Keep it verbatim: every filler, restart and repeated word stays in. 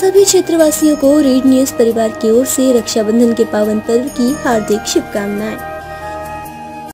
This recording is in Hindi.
सभी क्षेत्रवासियों को रेड न्यूज परिवार की ओर से रक्षाबंधन के पावन पर्व की हार्दिक शुभकामनाएं।